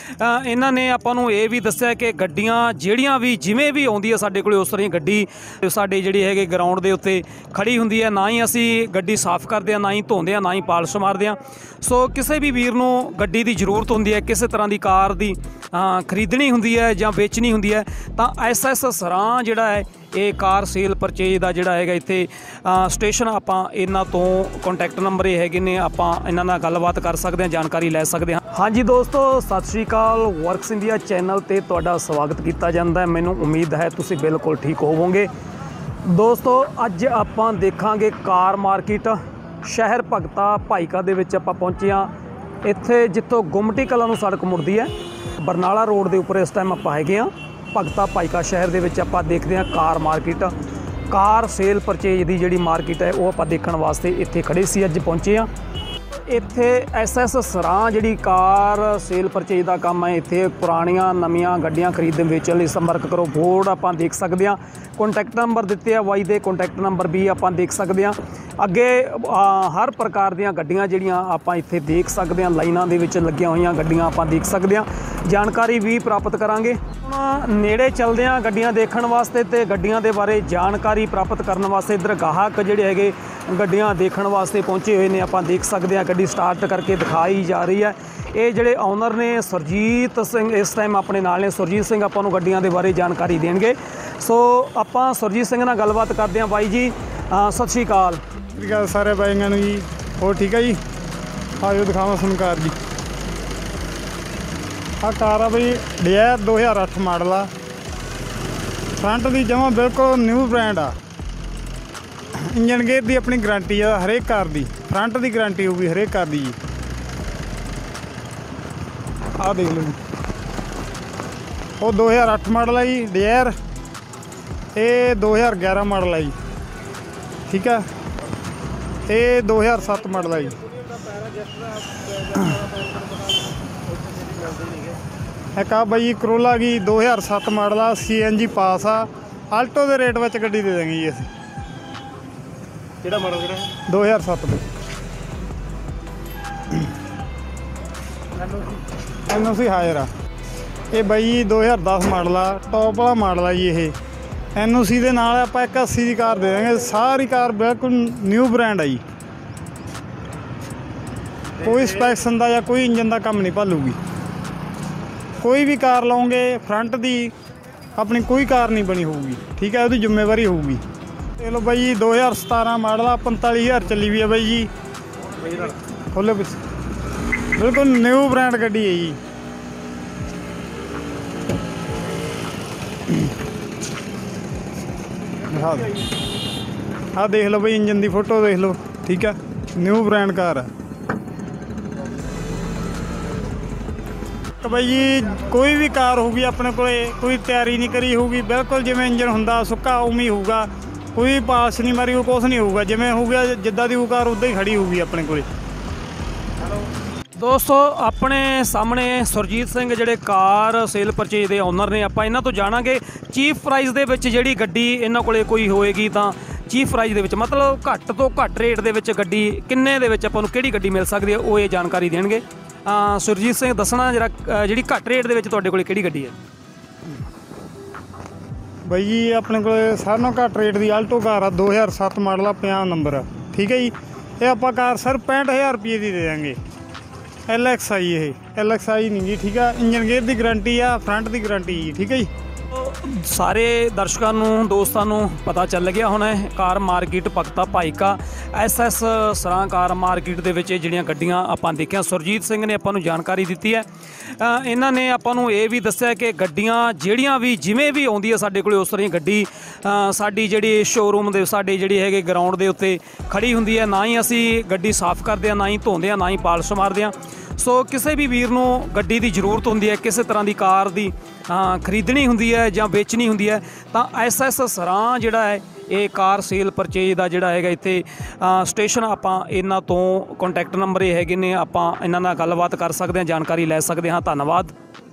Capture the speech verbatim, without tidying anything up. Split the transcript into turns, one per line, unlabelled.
इन्हां ने आपां नूं ये भी दस्सिया कि गड्डियां जिहड़ियां भी जिवें भी आउंदी है साडे कोले उस तरह गड्डी साडे जिहड़ी हैगे ग्राउंड दे उत्ते खड़ी हुंदी है। ना ही असीं गड्डी साफ़ करदे आ, ना ही धोंदे आ, ना ही पालिश मारदे आ। सो किसी भी वीर नूं गड्डी की जरूरत हुंदी है, किसी तरह की कार की खरीदनी हुंदी है जां बेचनी हुंदी है तां एस एस सरां जिहड़ा है ये कार सेल परचेज का जिहड़ा हैगा इत्थे स्टेशन आपां इन्हां तो कॉन्टैक्ट नंबर ये हैगे ने, आपां इन्हां नाल गलबात कर सकते हैं, जानकारी लै सकते हैं। हाँ जी दोस्तों, सत श्री अकाल। वर्क्स इंडिया चैनल ते तुहाडा स्वागत किया जाता है। मैनूं उम्मीद है तुसीं बिल्कुल ठीक होवोगे। दोस्तों अज आपां देखांगे कार मार्केट शहर भगता भाईका दे विच आपां पहुंचे हाँ। इत्थे जित्थों गुमटी कलां नूं सड़क मुड़दी है बरनाला रोड के उपर इस टाइम आपां हैगे हाँ। भगता भाईका शहर दे विच आपां देखते हैं car market, car sale purchase की जिहड़ी मार्केट है वो आपां देखण वास्ते इत्थे खड़े सी, अज पहुंचे हाँ। इत्थे एस एस सरां जिहड़ी कार सेल परचेज का काम है, इत्थे पुरानियां नवीआं गड्डियां खरीदण वेचण लई संपर्क करो। बोर्ड आपां देख सकते हैं, कॉन्टैक्ट नंबर दिते आ बाई दे, कॉन्टैक्ट नंबर भी आपां देख सकते हैं। अगे हर प्रकार दीआं गड्डियां जिहड़ियां आपां इत्थे देख सकते हैं, लाइनां दे विच लगियां होईयां गड्डियां आपां देख सकते हैं, जानकारी भी प्राप्त करांगे। हुण नेड़े चलदे आं गड्डियां देखण वास्ते ते गड्डियां दे बारे जानकारी प्राप्त करन वास्ते इधर गाहक जिहड़े हैगे गड्डियां देखण वास्ते पहुंचे हुए ने। आपां देख सकते हैं गड्डी स्टार्ट करके दिखाई जा रही है। ये जिहड़े ऑनर ने सुरजीत सिंह इस टाइम अपने नाल ने। सुरजीत सिंह आपां नूं गड्डियां दे बारे जानकारी देणगे। सो आपां सुरजीत सिंह नाल गलबात करदे हां। बाई जी सत श्री अकाल।
सारे बाईआं नूं जी, होर ठीक है जी? आजो दिखावां तुहानूं कार जी। आ कार आ बई डिजायर दो हज़ार अठ मॉडल आ, फ्रंट की जमा बिल्कुल न्यू ब्रांड आ। इंजन गेयर की अपनी गारंटी आ हरेक कार की, फ्रंट की गारंटी होगी हरेक कार की जी। आ देख लो जी, वो दो हज़ार अठ मॉडल है जी डिजायर, ये दो हज़ार ग्यारह मॉडल है जी। ठीक है, ये दो हज़ार सत्त मॉडल है जी। एक आ बई करोला की दो हज़ार सत्त मॉडल आ, सी एन जी पास आ। आल्टो के रेट में गड्डी दे देंगे जी असीं। किहड़ा मॉडल किहड़ा? दो हज़ार सत्त में एन ओ सी हायर आ। ये बई दो हज़ार दस मॉडल आ, टॉप वाला मॉडल आ जी। ये एन ओ सी के नाल आपां एक अस्सी की कार दे देंगे। सारी कार बिल्कुल न्यू ब्रांड है जी, कोई स्पैक्सन का या कोई इंजन का काम नहीं भालूगी। कोई भी कार लाओगे फ्रंट की अपनी कोई कार नहीं बनी होगी, ठीक है, उसकी जिम्मेवारी होगी। चलो बई जी दो हज़ार सतारह मॉडल आ, पैंताली हज़ार चली हुई है बई जी। खोलो बिल्कुल न्यू ब्रांड गड्डी है जी। हाँ देख लो बई, इंजन की फोटो देख लो, ठीक है, न्यू ब्रांड कार है। तो बई जी कोई भी कार होगी अपने को कोई तैयारी नहीं करी होगी, बिल्कुल जिमें इंजन होंदा सुक्का उवें ही होगा, कोई पास नहीं मारी, कुछ नहीं होगा, जिमें हो गया जिद्दां दी वो कार उद्दां ही खड़ी होगी अपने को।
दोस्तों अपने सामने सुरजीत सिंह जिहड़े कार सेल परचेज के ओनर ने, आपां इन्हां तो जाणांगे चीफ प्राइस दे विच जिहड़ी गड्डी इन्हां कोले कोई होएगी तां चीफ प्राइस दे विच मतलब घੱਟ तो घੱਟ रेट दे विच गड्डी किन्ने दे विच आपां नूं किहड़ी गड्डी मिल सकदी है, वो ये जानकारी देणगे। सुरजीत सिंह दसना जरा जिहड़ी घੱਟ रेट दे विच तुहाडे कोले किहड़ी गड्डी है?
बई जी अपने को सारे नालों घੱਟ रेट की आल्टो कार आ, दो हज़ार सत्त मॉडल आ, पचास नंबर आ। ठीक है जी, ये आपां कार सिर्फ पैंठ हज़ार रुपये की दे देंगे। एल एक्स आई ये एल एक्स आई नहीं जी, ठीक है, इंजन गेयर की गारंटी आ, फ्रंट की गारंटी जी। ठीक है जी,
सारे दर्शकों नूं दोस्तों नूं पता चल गया होना है car market Bhagta Bhaika S S Sran car market दे विच जिहड़ियां गड्डियां आपां देखियां। सुरजीत सिंह ने आपां नूं जानकारी दित्ती है। इन्हां ने आपां नूं ये भी दस्सिया कि गड्डियां जिहड़ियां भी जिवें भी आउंदी है साडे कोले उस तरह गड्डी साडी जिहड़ी शोरूम दे साडे जिहड़ी हैगे ग्राउंड दे उत्ते खड़ी हुंदी है। ना ही असीं गड्डी साफ़ करदे आ, ना ही धोंदे आ, ना ही पालिश मारदे आ। सो किसी भी वीर नूं गड्डी की जरूरत हुंदी है, किसी तरह की कार की खरीदनी हुंदी है जां बेचनी हुंदी है तां एस एस सरां जिहड़ा है ये कार सेल परचेज का जिहड़ा हैगा इत्थे स्टेशन आपां इन्हां तो कॉन्टैक्ट नंबर ये हैगे ने, आपां इन्हां नाल गलबात कर सकते हैं, जानकारी लै सकते हाँ। धन्नवाद।